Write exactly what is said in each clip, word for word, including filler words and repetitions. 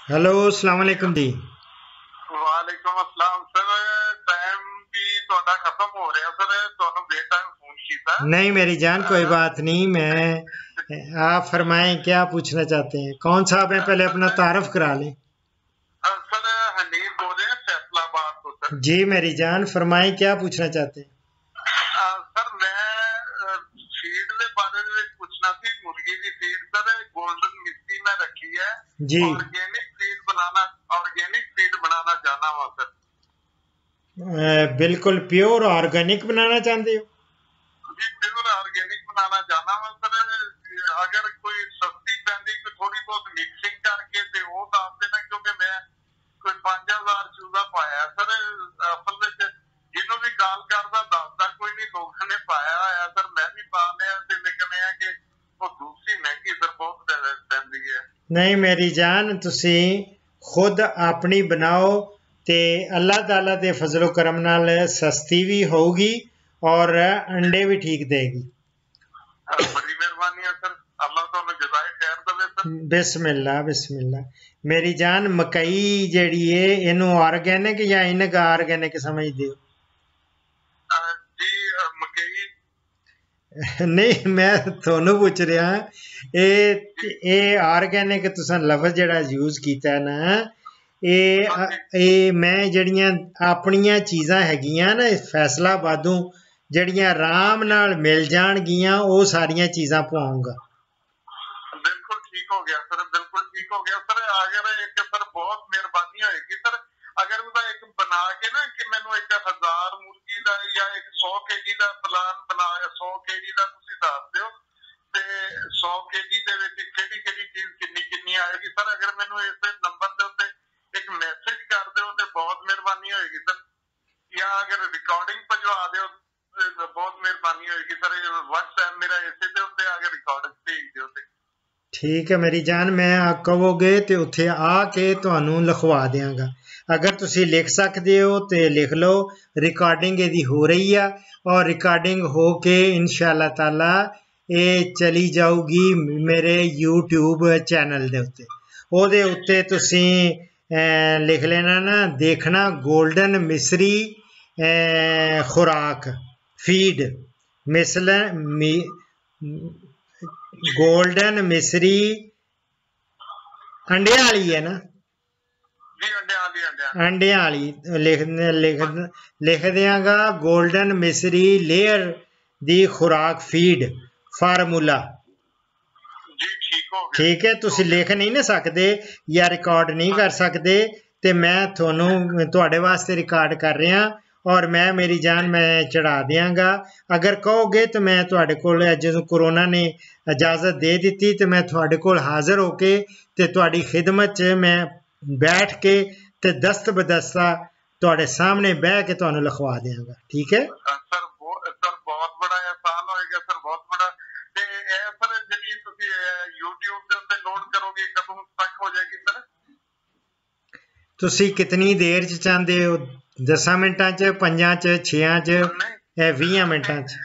Hello अस्सलाम वालेकुम जी। वालेकुम अस्सलाम सर। टाइम भी थोड़ा खत्म हो रहा सर, ਤੁਹਾਨੂੰ बेटाइम फोन किया। नहीं मेरी जान कोई बात नहीं, मैं आप फरमाएं क्या पूछना चाहते हैं, कौन साहब हैं, पहले अपना तारफ करा लें। सर हनीफ बोल रहे हैं फैसलाबाद तो सर। जी मेरी जान फरमाएं क्या पूछना चाहते हैं। सर मैं फीड के बारे में पूछना थी, मुर्गी की फीड सर गोल्डन मिट्टी में रखी है जी ऑर्गेनिक फीड बनाना ऑर्गेनिक फीड बनाना चाहना हुआ सर। अ, बिल्कुल प्योर ऑर्गेनिक बनाना चाहते हो? जी प्योर ऑर्गेनिक बनाना चाहना हुआ सर। अगर कोई सस्ती पैंदी कोई थोड़ी बहुत मिक्सिंग करके ते वो दस देना, क्योंकि मैं कोई पांच हजार चूजा पाया सर। असल में जिन्हों भी गाल करता दसदा कोई नहीं, लोगों ने पाया है सर, मैं भी पा लिया ते, लेकिन यह कि वो दूसरी महंगी सर बहुत पैंदी है। नहीं मेरी जान तुसी खुद अपनी बनाओ ते अल्लाह ताला दे फजलो करम नाल सस्ती भी होगी और अंडे भी ठीक देगी। बड़ी मेहरबानी है सर, अल्लाह तो जजाए खैर दवे सर। बिस्मिल्लाह बिस्मिल्लाह। मेरी जान मकई जेड़ी है इनू ऑर्गेनिक या इनऑर्गेनिक समझदे हो? जी मकई नहीं मैं थोनू पूछ रहा ए ए ऑर्गेनिक तुसां लफ्ज जेड़ा यूज कीता है ना, ए ए मैं जड़ियां अपनियां चीज़ां हैगियां ना फैसलाबादों जड़ियां आराम नाल मिल जाणगियां वो सारियां चीज़ां पवाऊंगा। बिल्कुल ठीक हो गया सर, बिल्कुल ठीक हो गया सर। अगर एक सर बहुत मेहरबानी होगी सर, अगर ਉਹਦਾ ਇੱਕ ਬਣਾ ਕੇ ਨਾ ਕਿ ਮੈਨੂੰ ਇੱਕ ਹਜ਼ਾਰ ਮੁਰਗੀ ਦਾ ਜਾਂ ਇੱਕ सौ ਕੇਜੀ ਦਾ ਪਲਾਨ ਬਣਾ ਕੇ सौ ਕੇਜੀ ਦਾ ਤੁਸੀਂ ਦੱਸ ਦਿਓ ਤੇ सौ ਕੇਜੀ ਦੇ ਵਿੱਚ ਕਿਹੜੀ ਕਿਹੜੀ ਚੀਜ਼ ਕਿੰਨੀ ਕਿੰਨੀ ਆਏਗੀ ਸਰ। ਅਗਰ ਮੈਨੂੰ ਇਸ ਨੰਬਰ ਦੇ ਉੱਤੇ ਇੱਕ ਮੈਸੇਜ ਕਰ ਦਿਓ ਤੇ ਬਹੁਤ ਮਿਹਰਬਾਨੀ ਹੋਏਗੀ ਸਰ, ਜਾਂ ਅਗਰ ਰਿਕਾਰਡਿੰਗ ਭਜਵਾ ਦਿਓ ਬਹੁਤ ਮਿਹਰਬਾਨੀ ਹੋਏਗੀ ਸਰ। WhatsApp ਮੇਰਾ ਇਸੇ ਦੇ ਉੱਤੇ ਆ ਕੇ ਰਿਕਾਰਡਿੰਗ ਭੇਜ ਦਿਓ ਤੇ। ठीक है मेरी जान, मैं कहोगे तो उत्थे आके तुहानू लिखवा देंगा। अगर तुसी लिख सकते हो तो लिख लो, रिकॉर्डिंग यदि हो रही है और रिकॉर्डिंग हो के इंशाअल्लाह ताला ये चली जाऊगी मेरे यूट्यूब चैनल दे उत्ते। ओदे उत्ते तुसी लिख लेना ना, देखना गोल्डन मिस्री खुराक फीड मिसल मी गोल्डन मिस्री अंडे वाली है ना, अंडे वाली लिख लिख लिख देंगा गोल्डन मिस्री लेयर दी खुराक फीड फार्मूला। ठीक है तुसी लिख नहीं ना सकते या रिकॉर्ड नहीं कर सकते तो मैं थोनू तुहाडे वास्ते रिकॉर्ड कर रहा और मैं मेरी जान मैं चढ़ा देंगा। अगर कहोगे तो मैं तुहाडे कोल जो कोरोना ने इजाजत दे दी तो मैं तुहाडे कोल हाजिर होके ते तुहाडी खिदमत च मैं बैठ के ते दस्त बदस्ता तुहाडे सामने बह के तुहानू लिखवा देंगा। ठीक है सर सर बहुत बड़ा एहसान होएगा सर, बहुत बड़ा। ते ए सर ਜਿਹੜੀ ਤੁਸੀਂ YouTube ਦੇ ਉੱਤੇ ਲੋਡ ਕਰੋਗੇ ਕਦੋਂ ਤੱਕ ਹੋ ਜਾਏਗੀ ਸਰ? ਤੁਸੀਂ ਕਿਤਨੀ ਦੇਰ ਚ ਚਾਹੁੰਦੇ ਹੋ? दसा मिनटां च, पंजां च, छेयां च, बीस मिनटां च?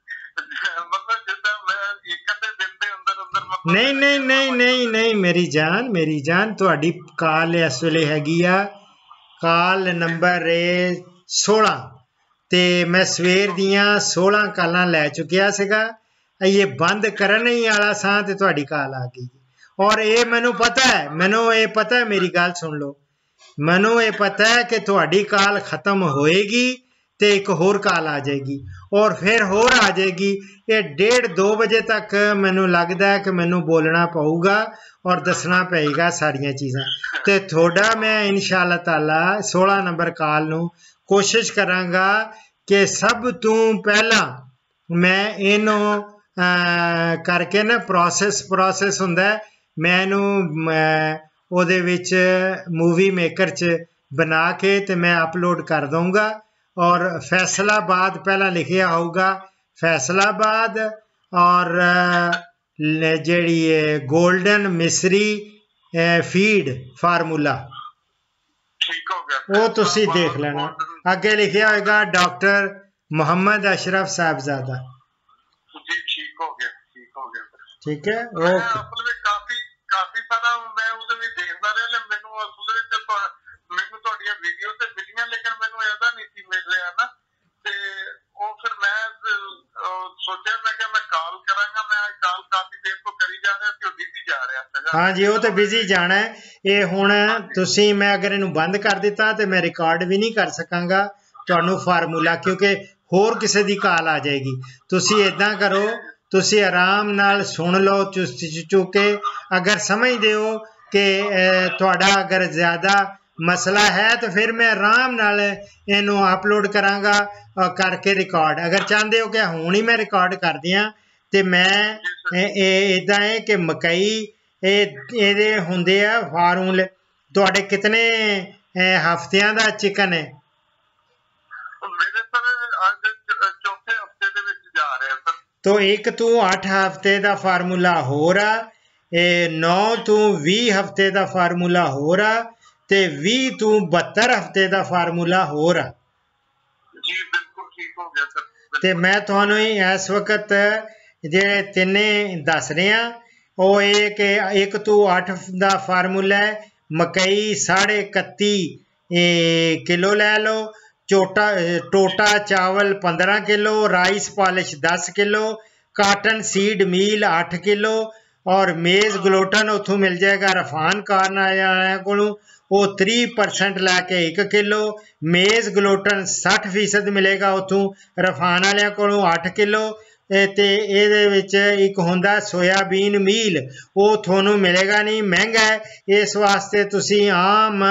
नहीं नहीं नहीं नहीं नहीं मेरी जान मेरी जान तुहाडी काल इस वेले हैगी आ काल नंबर है सोलह ते मैं सवेर दियां सोलह कालां लै चुकिया सीगा। ये बंद करने ही वाला सा ते तुहाडी काल आ गई और ये मैनू पता है, मैनू ये पता है, मेरी गल सुन लो, मैनू ये पता है कि तुहाडी काल खत्म होएगी तो एक होर काल आ जाएगी और फिर होर आ जाएगी। ये डेढ़ दो बजे तक मैनू लगता है कि मैनू बोलना पऊगा और दसना पेगा सारिया चीज़ां ते थोड़ा मैं इंशाअल्लाह ताला सोलह नंबर काल नू कोशिश करांगा कि सब तू पहला मैं इनू करके ना प्रोसेस प्रोसेस हुंदा मैनू ਉਹਦੇ ਵਿੱਚ मूवी मेकर च बना के ते मैं अपलोड कर दूंगा और फैसलाबाद पहला लिखिया होगा फैसलाबाद और जेड़ी गोल्डन मिस्री फीड फार्मूला वो तुसी देख लेना। अगे लिखिया होगा डॉक्टर मोहम्मद अशरफ साहबजादा। ठीक हो गया, ठीक हो गया, ठीक है ओके। ਕਾਫੀ ਸਾਰਾ ਮੈਂ ਉਹਦੇ ਵਿੱਚ ਦੇਖਦਾ ਰਿਹਾ, ਮੈਨੂੰ हाँ जी, वो तो बिजी जाना है। ये हुण तुसी मैं अगर इनू बंद कर दिता तो मैं रिकॉर्ड भी नहीं कर सकांगा तुहानू फार्मूला, क्योंकि होर किसी दी कॉल आ जाएगी। तुसी इदां करो, तुसी आराम नाल सुन लो चुस्ती चुके, अगर समझदे हो कि तुहाडा अगर ज़्यादा मसला है तो फिर मैं आराम नाल इनू अपलोड करांगा करके रिकॉर्ड। अगर चाहते हो कि हुण ही मैं रिकॉर्ड कर दियां तो मैं इदां है कि मकई ये हुंदे आ फार्मूले। तुहाडे कितने हफ्तियां दा चिकन है? मेरे सर आज चौथे हफ्ते दे विच जा रहे हैं सर। तो एक तू अठ हफ्ते का फार्मूला हो रहा, नौ तू भी हफ्ते का फार्मूला हो रहा, ते भी तू बहत्तर हफ्ते का फार्मूला हो रहा। जी बिल्कुल ठीक हो गया सर। ते मैं तुहानू इस वक्त जे तिने दस रहा वो ये कि एक तू अठ का फार्मूला है, मकई साढ़े इकत्ती किलो लै लो, चोटा टोटा चावल पंद्रह किलो, राइस पॉलिश दस किलो, काटन सीड मील अठ किलो और मेज़ ग्लोटन उतों मिल जाएगा रफान कारन आया को वो त्री परसेंट लैके एक किलो, मेज़ ग्लोटन सठ फीसद मिलेगा उतों रफान वाले को अठ किलो, ते ये एक होंदा सोयाबीन मील वो थोनू मिलेगा नहीं, महंगा है। इस वास्ते तुसी आम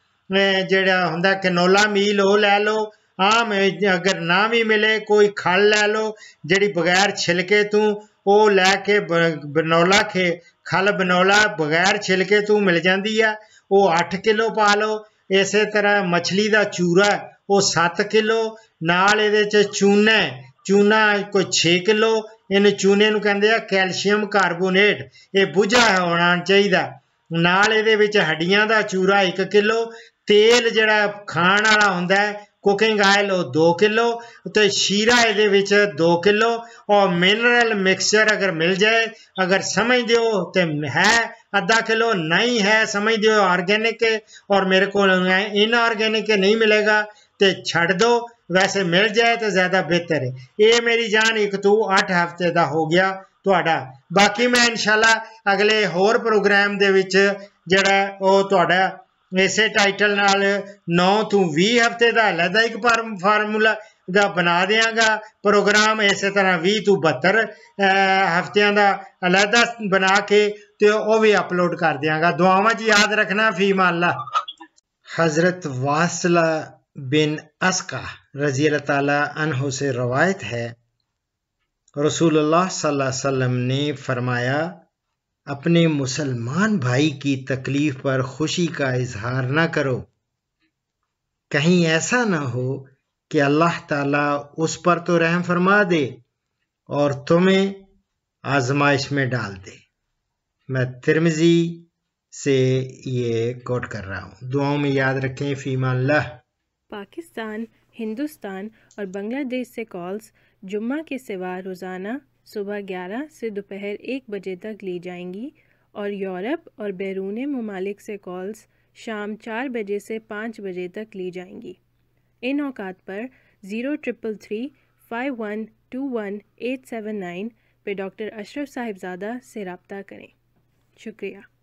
जड़ा होंदा कैनोला मील वो लै लो। आम अगर ना भी मिले कोई खल लै लो जड़ी बगैर छिलके तू वो लैके बनौला खे खल बनौला बगैर छिलके तू मिल जाती है, वो अठ किलो पा लो। इस तरह मछली का चूरा वो सत्त किलो, नाल इहदे च चूना चूना कोई छे किलो, इन चूने नूं कहंदे आ कैल्शियम कार्बोनेट, ये बुझा होना चाहिए। नाल इहदे विच हड्डियां दा चूरा एक किलो, तेल जिहड़ा खाण वाला हुंदा है कुकिंग आयल वो दो किलो, तो शीरा इहदे विच दो किलो और मिनरल मिक्सचर अगर मिल जाए, अगर समझ दो तो है अद्धा किलो, नहीं है समझ दो ऑर्गेनिक और मेरे को इनऑर्गेनिक नहीं मिलेगा तो छड़ दो, वैसे मिल जाए तो ज़्यादा बेहतर है। ये मेरी जान एक तू अठ हफ्ते का हो गया तुहाडा। बाकी मैं इंशाल्लाह अगले होर प्रोग्राम दे विच जिहड़ा वो तुहाडा इसे टाइटल नाल नौ तू भी हफ्ते का अलहदा एक फार्मूला का बना देंगा प्रोग्राम, इस तरह भी तू बहत्तर हफ्तियां का अलहदा बना के तो वह भी अपलोड कर देंगा। दुआवां च याद रखना। फीमा अल्लाह। हज़रत वासिला बिन अस्का रज़ी अल्लाह ताला अन्हु से रवायत है, रसूलुल्लाह सल्लल्लाहु अलैहि वसल्लम ने फरमाया, अपने मुसलमान भाई की तकलीफ पर खुशी का इजहार न करो, कहीं ऐसा ना हो कि अल्लाह ताला उस पर तो रहम फरमा दे और तुम्हें आजमाइश में डाल दे। मैं तिरमिजी से ये कोट कर रहा हूँ। दुआओं में याद रखें। फीमा अल्लाह। पाकिस्तान, हिंदुस्तान और बांग्लादेश से कॉल्स जुम्मा के सिवा रोज़ाना सुबह ग्यारह से दोपहर एक बजे तक ली जाएंगी और यूरोप और बैरून ममालिक से कॉल्स शाम चार बजे से पाँच बजे तक ली जाएंगी। इन औकात पर zero triple three five one two one eight seven nine पे डॉक्टर अशरफ साहिबजादा से रब्ता करें। शुक्रिया।